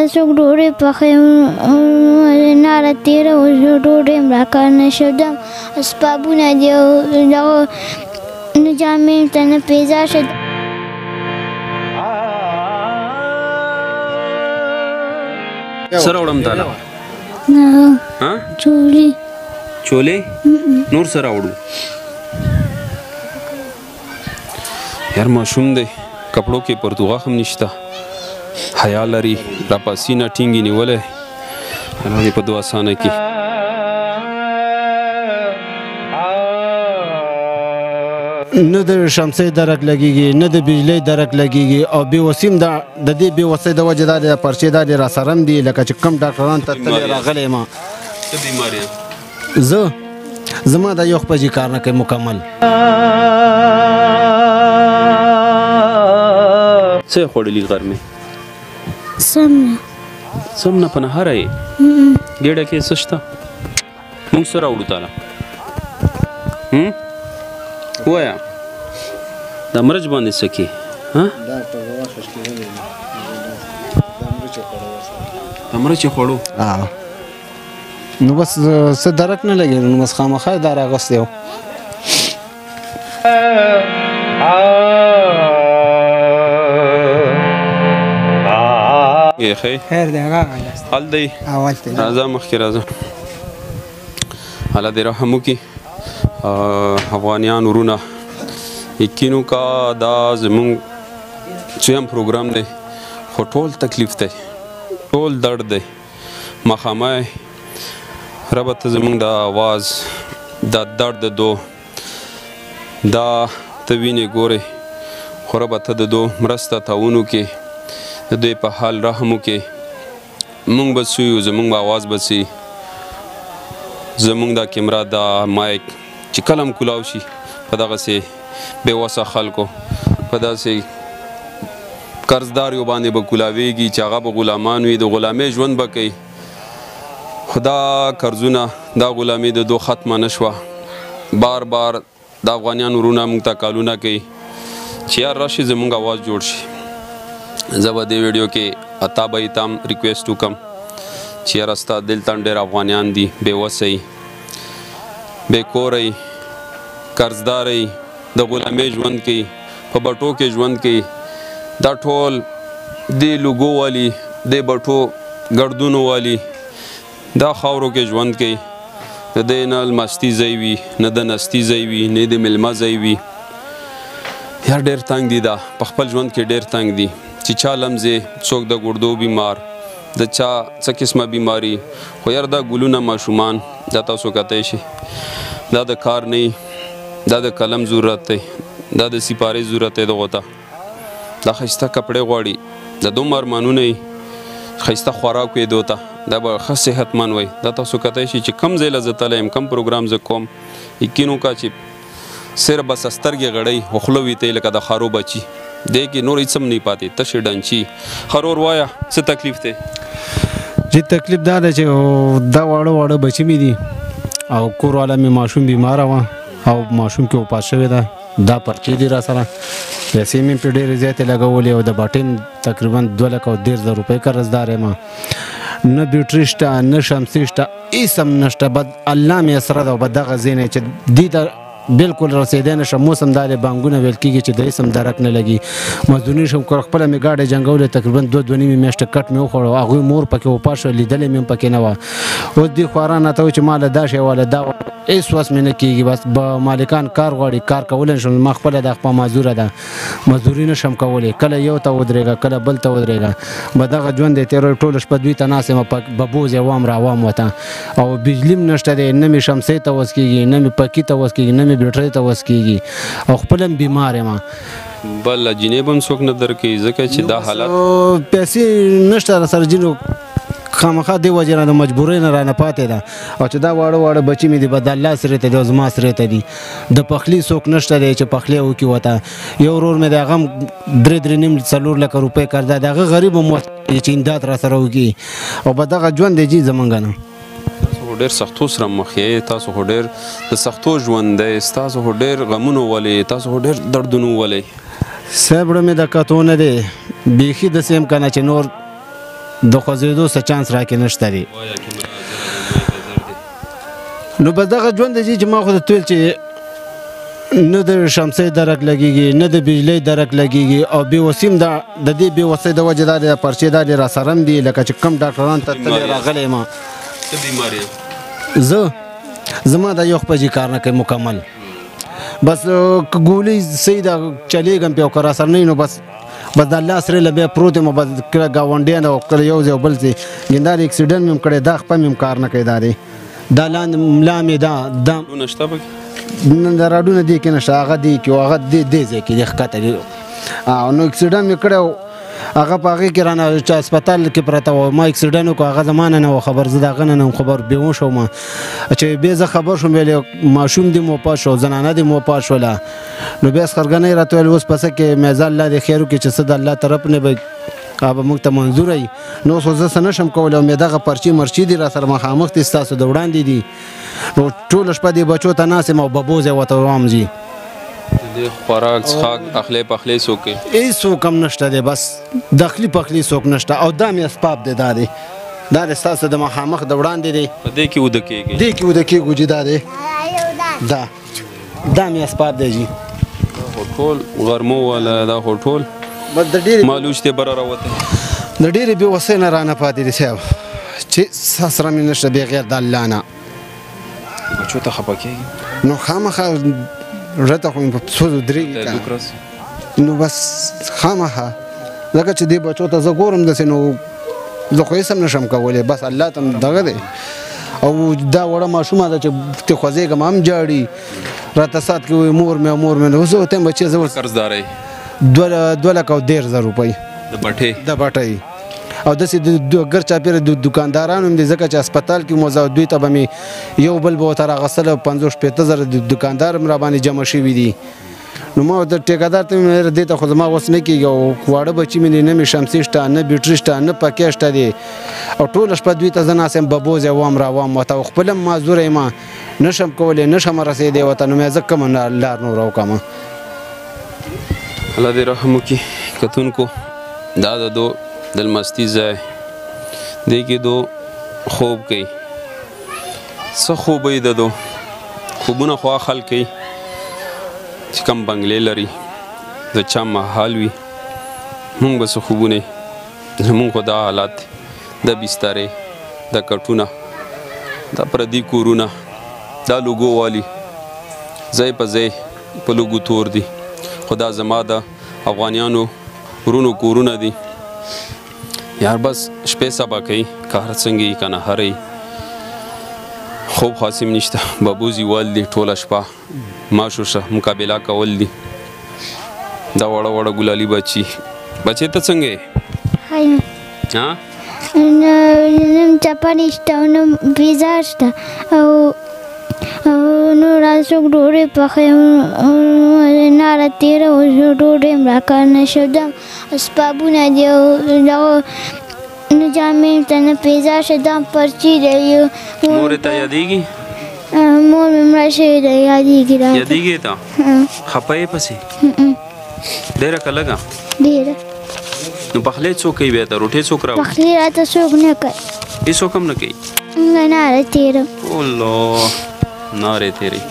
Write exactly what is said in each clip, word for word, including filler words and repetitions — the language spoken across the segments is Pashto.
څوک ډوډۍ پخوي ناره تېره وشوه ډوډۍ هم راکار نه شو دا اسبابونه دي او دغه نه جامې شته نه پیزار شته څه راوړم تاله نه چولې چولې نور څه راوړو یار ماشوم دی کپړو کې پرتوغاښ هم نشته حیا لري راپاسي نه ټینګې نیولی الله دې په دعا اسانه کړي نه د شمسۍ درک لګېږي نه د بجلۍ درک لګېږي او بېوسي هم د دې بېوسۍ د وجې دا د پرچې دا د راسره هم دي لکه چې کوم ډاکټران ته تللی راغلی یم څه بیمار یم زه زما د یو خپجي کار نه کوي مکمل څه یې خوړلي غرمې سم نه سم نه په نهاره یې ګېډه کې څه شته موږ څه راوړو تاله ووایه دا مرچ باندې څه کې دا مرچ یې خوړو نو بس څه درک نه لګېږي نو بس خامخا دا راغوستی و خیر دی هغه حال دی راځه مخکې راځه الله دې رحم وکړي افغانیان ورونه یقین وکړه دا زموږ دویم پروګرام دی خو ټول تکلیف دی ټول درد دی مخامه ربه ته زموږ د آواز دا درد دو دا ته وینې ګورې خو ربه ته د دو مرسته تعاون وکړې د دوی په حال رحم وکړې موږ به څه یو زموږ به آواز به څه زموږ دا کیمرا دا مایک چې کله هم کولاو شي په دغسې بېوسه خلکو په داسې قرضداریو باندې به کولاویږي چې هغه به غلامان وي د غلامۍ ژوند به کوي خو دا قرضونه دا غلامي د دو ختمه نه شوه بار بار د افغانیان ورونه موږ ته کالونه کوي چې یار راشي زموږ آواز جوړ شي زه به دې ویډیو کې اتا به یې تام ریکویسټ وکړم چې یاره ستا دلته ډېر افغانیان دي بېوسه یي بېکوره یي قرضداره یي د غلامۍ ژوند کوي په بټو کې ژوند کوي دا ټول دې لوګو والي دې بټو ګردونو والي دا خاورو کې ژوند کوي د دې نه المستي ځای وي نه د نستي ځای وي نه د میلمه ځای وي یار ډېر تنګ دي دا په خپل ژوند کې ډېر تنګ دي چې چا لمزې څوک د ګردو بیمار د چا څه قسمه بیماري خو یار دا ګلونه ماشومان دا تاسو کتی شي دا د کار نه دا د قلم ضرورت دی دا د سپارې ضرورت دی دغو ته دا ښایسته کپړې غواړي د دومره ارمانونه یي ښایسته خوراک وي دو ته دا به ښه صحتمند وي دا تاسو کتی شي چې کم ځای له زه تللی یم کم پروګرام زه کوم یقین وکړه چې صرف بس سترګې غړی خو خوله وي ته لکه د خارو بچي دی کې نور هېڅ هم نه پاتې تشې ډنچي خرور وایه څه تکلیف دی چې تکلیف دا ده چې دا واړه واړه بچي مې دي او کور والا مې ماشوم بیماره وه او ماشوم کې وفات شوی ده دا پرچې دي را سره پیسې مې پرې ډېرې زیاتې لګولې او د باټې تقریبا دوه لکه او دېرش زره روپۍ قرضدار یم نه بیټري شته نه شمسي شته هېڅ هم نشته بد الله مې اسره ده او بد دغه ځای نه چې دې ته بالکل رسېدی نه شم اوس هم دا د بانکونه ویل کېږي چې د هېڅ هم درک نه لګي مزدوري شم خپله مې ګاډۍ جنګولې تقریبا دوه دوه نیمې میاشتې کټ مې وخوړ هغوی مور پکې وفات شوه لیدلې مې هم پکې نه وه اوس دې خواران راته وایي چې ما له دا شی واله دا هېڅ وس مې نه کېږي بس به مالکان کار غواړي کار کولی نه شم ما خپله دا خپله معذوره ده مزدوري نه شم کولی کله یو ته ودرېږه کله بل ته ودرېږه به دغه ژوند دی تېروي ټوله شپه دوی ته ناست یم به بوز یې وام راوام وته او بجلي هم نشته دی نه مې شمسۍ ته وس کېږي نه مې پکي ته وس کېږي نه مې بیټرۍ ته وس کېږي او خپله هم بیمار یم بل جینۍ به هم څوک نه درکوي ځکه چې دا حالت پیسې نشته را سره جینو خامخا دې وجې نه د مجبورۍ نه رانه پاتې ده او چې دا واړه واړه بچي مې دي به د الله سرې ته دي او زما سرې ته دي د پخلي څوک نشته دی چې پخلی وکړي ورته یو ورور مې د هغه هم درې درې نیم څلور لکه روپۍ قرضه د هغه غریب هم چې امداد را سره وکړي او به دغه ژوند دی جي زمونږ نه خو ډېر سختو سره مخ یې تاسو خو ډېر د سختو ژوند دی ستاسو خو ډېر غمونه ولې تاسو خو ډېر دردونه ولې صاحب مې د کتو نه دی بیخي داسې یم که نه چې نور د خوځېدو څه چانس راکې نشته دی نو بس دغه ژوند دی چې ما خو ته ویل چې نه د شمسۍ درک لګېږي نه د بجلۍ درک لګېږي او بېوسي هم د دې بېوسۍ د وجې دا د پرچې دا ډېر راسره هم دي لکه چې کوم ډاکټران ته تللی راغلی یم زه زما دا یو خپجي کار نه کوي مکمل بس که ګولۍ صحیح ده چلیږم پې او که راسره نه وي نو بس بس د الله سره له بیا پروت یم بس کله ګاونډیان او کله یو ځای او بل ځای ګیندار اکسیډنټ مې هم کړی دا خپه مې هم کار نه کوي دا دی دا لاندې ملا مې دا دا د راډونه دی کې نشته هغه دی کې هغه دی دی ځای کې دی ښکته دی نو اکسیډنټ مې کړی هغه په هغې کې رانه چې هسپتال کې پرته وه ما اکسیډنټ وکړو هغه زما نه نه وه خبر زه د هغه نه نه وم خبر بېهوش وم چې بیا زه خبر شوم ویل ماشوم دې مو وفات شو زنانه دې مو وفات شوله نو بیا سخرګنۍ راته ویل اوس پسه کې میزه الله دې خیر وکړي چې څه د الله طرف نه به هغه موږ ته منظوره وي نو اوس خو زه څه نه شم کولی او مې دغه پرچې مرچې دي را سره مخامخ دي ستاسو د وړاندې دي نو ټوله شپه دې بچو ته ناست یم او ببوز یې ورته وام ځي خوراک څښاک اخلی پخلی څوک کوي هېڅوک هم نشته دی بس دخلي پخلي څوک نشته او دا مې اسباب دی دا دی دا دی ستاسو د مخامخ د وړاندې دی په دې کې وده کېږي دې کې وده کېږو چې دا دی دا دا مې اسباب دی جي دا خو ټول غرمو والا دا خو ټول بس د ډېرې مالوچ دی بره راوتی د ډېرې بېوسۍ نه رانه پاتې دي صاحب چې سره مې نشته بغیر د الله نه بچو ته خفه کېږي نو خامخا ورته خو مې په سوزو درېږي نو بس خامخا ځکه چې دې بچو ته زه ګورم داسې نو زه خو هېڅ هم نشم کولی بس الله ته دغه دی او دا وړه ماشومه ده چې ته خوځېږم هم جاړي راته سات کې وایي مور مې مور مې نو زه ورته یم بچې زه قرضدارۍ دوه لکه او دېرش زره روپۍ د بټې د بټۍ او داسې د ګر چاپېره د دوکاندارانو هم دي ځکه چې هسپتال کې مو دوی ته به مې یو بل به ورته راغستله پنځوس شپېته زره د دوکاندار هم راباندې جمع شوي دي نو ما ورته ټیکهدار ته مې دې ته خو زما وس نه کېږي او واړه بچي مې دي نه مې شمسي شته نه بیټري شته نه پکې شته دي او ټوله شپه دوی ته زه ناست یم ببوز یې وام راوام ورته او خپل هم معذوره یم نه شم کولی نه شم رسېدی ورته نو مې زه کومه لار نوره وکړم الله دې رحم وکړي کتونکو دا د دو دلمستی ځای دی کې دو خوب کوي څه خوبوي د دو خوبونه خوا خلک کوي چې کم بنګلې لري د چا محال وي مونږ به څه خوبونه زمونږ خو دا حالات د بسترې د کټونه دا پردي کورونه دا لوګو والي ځای په ځای په لوګو تور دي خو دا زما د افغانیانو ورونو کورونه دي یار بس شپې سبا کوي کار څنګه یې که نه هرې خوب خاصم نشته ببوزي وال دي ټوله شپه ماشو شه مقابله کول دي دا وړه وړه ګلالي بچي بچې ته څنګه یې ها نم چپنې شته او نم پیزا شته او نور څوک ډوډۍ پخوي ناره تېره وشوه ډوډۍ هم راکار نه شو دا اسبابونه دي او دغه نه جامې ته نه پیزا شته دا پرچې دی مورې ته یادېږي مور مې مړه شوې ده یادېږي راته یادېږي ته خفه یې پسې ډېره که لږه ډېره نو پخلی څوک کوي بیا ته روټۍ څوک راوړي پخلی راته څوک نه کوي هېڅوک هم نه کوي ناره تېره الله نارې تېرې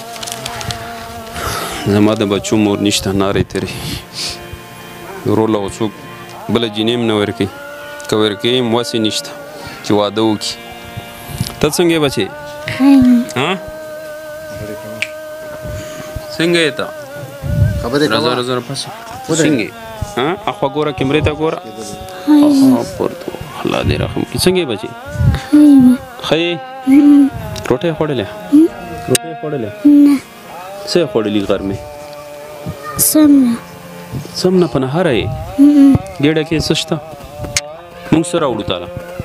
زما د بچو مور نشته نارې تېرې ورور له څوک بله جینۍ هم نه ورکوي که ورکوي هم وسې نشته چې واده وکړي ته څنګه یې بچې ها څنګه یې ته راځه راځه راپسې څنګه یې ها اخوا ګوره کیمرې ته ګوره اخوا پورته الله دې رحم کړي څنګه یې بچې ښه یې روټۍ خوړلې روټۍ خوړلې نه څه یې خوړلي غرمې سم نه سم نه په نهاره یې ګېډه کې څه شته موږ څه راوړو تاله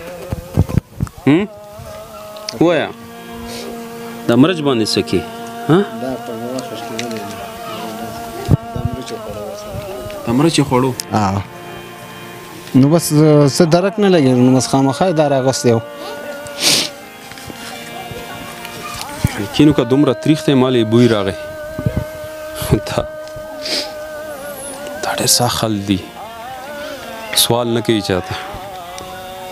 ووایه دا مرچ باندې څه کې دا مرچ یې خوړو نو بس څه درک نه لګي نو بس خامخا یې دا راغستی و کینو که دومره تریخ دی مال یې بوی راغی دا دا ډېر سخت خلک دي سوال نه کوي چاته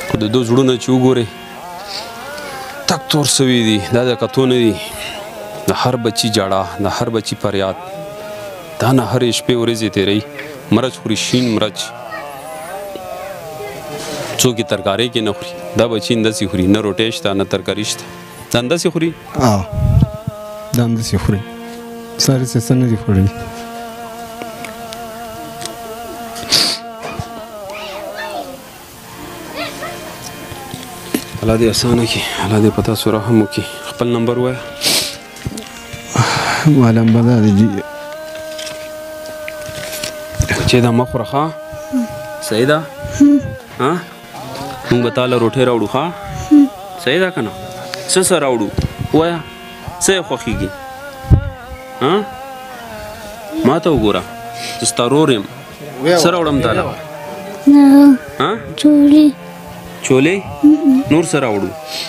خو د دوی زړونه چې وګورئ تک تور سوي دي دا د کتو نه دي د هر بچي جاړه د هر بچي فریاد دا نه هرې شپې ورځې تېروي مرچ خوري شین مرچ څوک یې ترکارۍ کې نه خوري دا بچي انداسې خوري نه روټۍ شته نه ترکاري شته دا انداسې خوري دا انداسې خوري ساري څه نه دي خوړلي الله دې اسانه کړي الله دې په تاسو رحم وکړي خپل نمبر ووایه ما نمبر دا دی چې دا مه خوره ښه صحیح ده ها موږ به تاله روټۍ راوړو ښه صحیح ده که نه څه څه راوړو ووایه څه یې خوښېږي ها ما ته وګوره زه ستا رور یم څه راوړم تاله ها چولې چولې نور څه راوړو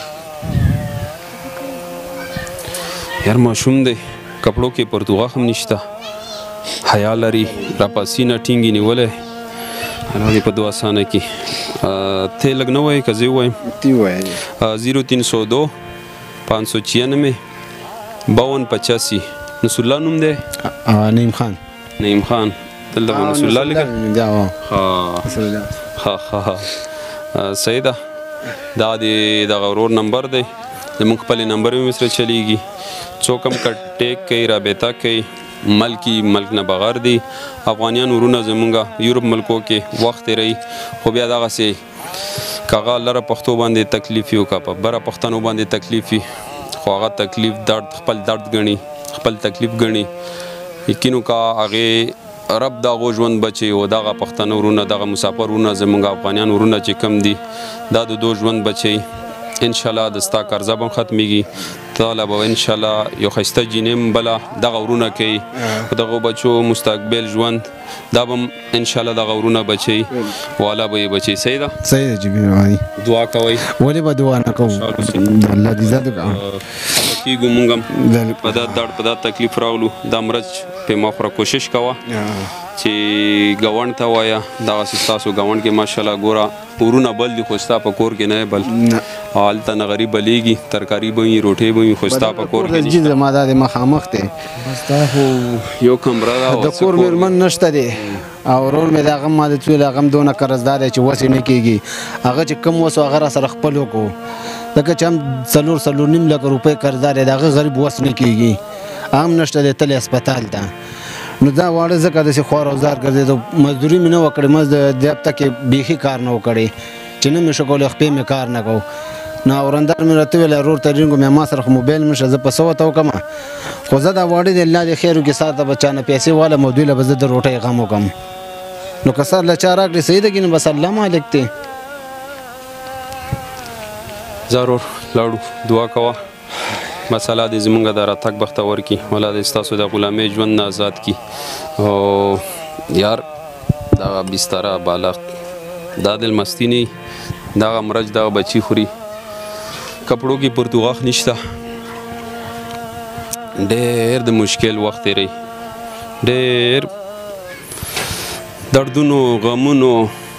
یار ماشوم دی کپړو کې پرتوغه هم نشته حیا لري راپاسي نه ټینګې نیولی الله دې په دو اسانه کړي ته لږ نه وایې که زه ووایم زیرو تین سو دو پانچ سو چھیانوے باون پچاسی نصر الله نوم دی نعیم خان نعیم خان دلته به نصر الله لیکل ښه ښه صحیح ده دا د دغه ورور نمبر دی زموږ خپلې نمبر هم سره چلیږي څوک هم که ټیک کوي رابطه کوي ملک ملک نه بغیر دي افغانیان ورونه زمونږ یورپ ملکو کې وخت تېروي خو بیا دغسې که هغه لره پښتو باندې تکلیف وي او که په بره پښتنو باندې تکلیف وي خو هغه تکلیف درد خپل درد ګڼي خپل تکلیف ګڼي یقینو که هغې رب دغو ژوند بچي او دغه پښتانه ورونه دغه مسافر ورونه زمونږ افغانیان ورونه چې کم دي دا د دو ژوند بچي انشاءالله د ستا قرضه به هم ختمیږي تعالی به انشاءالله یو ښایسته جینۍ هم بله دغه ورونه کوي په دغو بچو مستقبل ژوند دا به هم انشاءالله دغه ورونه بچي والا به یې بچي صحیح ده صحیح ده جی مهرباني دعا کوئ ولې به دعا نه کوو الله دې عزت وکړي کېږو مونږ هم په دا درد په دا تکلیف راغلو دا مرچ پې مه خوره کوشش کوه چې ګاونډ ته وایه دغسې ستاسو ګاونډ کې ماشاءالله ګوره ورونه بل دي خو ستا په کور کې نه بل هلته نغري بلیږي ترکاري به وي روټۍ به وي خو ستا په کور کې جي زما دا د مخامخ دی ستا خو یو کمره ده د کور مېرمن نشته دی او ورور مې د هغه ما د ویل هغه هم دونه قرضدار دی چې وس یې نه کېږي هغه چې کم وس هغه را سره خپل وکړو لکه چې هم څلور څلور نیم لکه روپۍ قرضدار دی د هغه غریب وس نه کېږي هم نشته دی تللی اسپتال ته نو دا واړه ځکه داسې خوار او زار ګرځېدو مزدوري مې نه وه کړې مزد د هفته کې بیخي کار نه و کړی چې نه مې ښه کولی خپې مې کار نه کوو نو اورندار مې راته ویل ورور ته رینګو مې ما سره خو موبایل مې شه زه په څه ورته وکړم خو زه دا واړه دی الله دې خیر وکړي سار ته به چا نه پیسې والم او دوی له به زه د روټۍ غم وکړم نو که سر له چا راکړې صحیح ده که نه بس الله مالک دی ځه ورور لاړو دعا کوه بس الله دې زمونږ د راتګ بختور کړي الله دې ستاسو د غلامۍ ژوند نه آزاد کړي او یار دغه بستره بالښت دا دل مستي نه دغه مرچ دغه بچي خوري کپړو کې پرتوغاښ نشته ډېر د مشکل وخت تېروي ډېر دردونو غمونو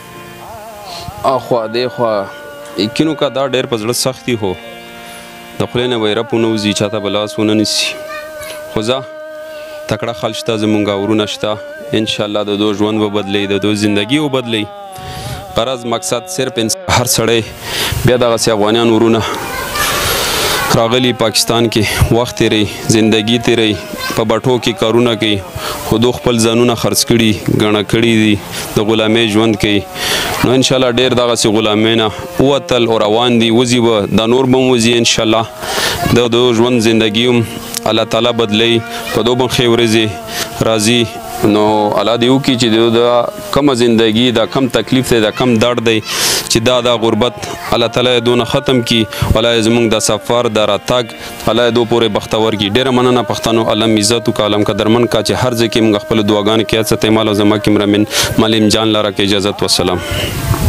اخوا دېخوا یقینو که دا ډېر په زړه سخت وي خو د خولې نه به یې رپ ونه وځي چاته به لاس ونه نیسي خو ځه تکړه خل شته زمونږ ورونه شته انشاءالله د دو ژوند به بدلوي د دو زندګي به بدلوي غرض مقصد صرف هر سړی بیا دغسې افغانیان ورونه راغلي پاکستان کې وخت تېروي زندګي تېروي په بټو کې کارونه کوي خو دو خپل ځانونه خرڅ کړي ګڼه کړي دي د غلامۍ ژوند کوي نو انشاءالله ډېر دغسې غلامۍ نه ووتل او روان دي وځي به دا نور به هم وځي انشاءالله د دو ژوند زندګي هم الله تعالی بدلوي په دو به ښې ورځې راځي نو الله دې وکړي چې د کمه زندګي دا کم تکلیف دی دا کم درد دی چې دا دا غربت الله تعالی یې دونه ختم کړي الله یې زموږ د سفر د راتګ الله یې دو پورې بختور کړي ډېره مننه پښتنو الله مې عزت وکړه الله قدرمن کا چې هر ځای کې موږ خپله دعاګانې کې هڅه مال او زما کې مرمن معلم جان لره کې اجازت وسلام